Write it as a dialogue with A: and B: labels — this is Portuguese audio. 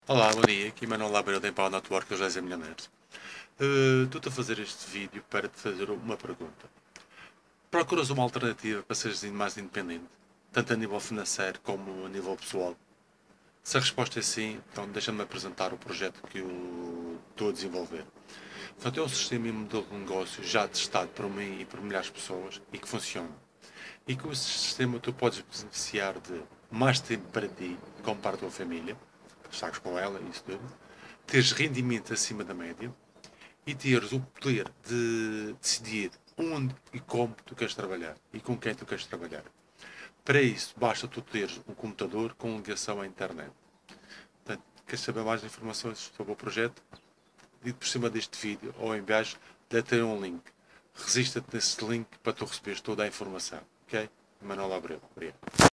A: Olá, bom dia. Aqui Manuel Labeira da Empower Network, eu já sou milionário. Estou-te a fazer este vídeo para te fazer uma pergunta. Procuras uma alternativa para seres mais independente, tanto a nível financeiro como a nível pessoal? Se a resposta é sim, então deixa-me apresentar o projeto que eu estou a desenvolver. Portanto, é um sistema e um modelo de negócio já testado por mim e por milhares de pessoas e que funciona. E com esse sistema tu podes beneficiar de mais tempo para ti, como para a tua família, estás com ela e isso tudo, teres rendimento acima da média e teres o poder de decidir onde e como tu queres trabalhar e com quem tu queres trabalhar. Para isso, basta tu teres um computador com ligação à internet. Portanto, queres saber mais informações sobre o projeto? E por cima deste vídeo ou em baixo, deve um link. Resista-te nesse link para tu receberes toda a informação. Ok? Manuel Abreu. Obrigado.